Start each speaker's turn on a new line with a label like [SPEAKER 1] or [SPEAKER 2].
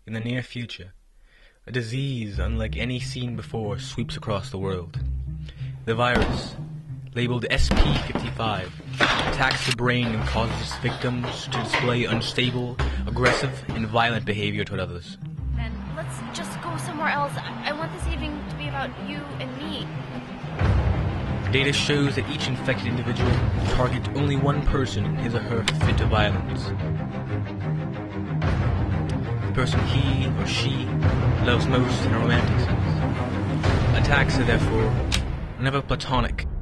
[SPEAKER 1] In the near future, a disease unlike any seen before sweeps across the world. The virus, labeled SP55, attacks the brain and causes its victims to display unstable, aggressive, and violent behavior toward others.
[SPEAKER 2] Then let's just go somewhere else. I want this evening to be about you and me.
[SPEAKER 1] Data shows that each infected individual targets only one person in his or her fit of violence. The person he or she loves most in a romantic sense. Attacks are therefore never platonic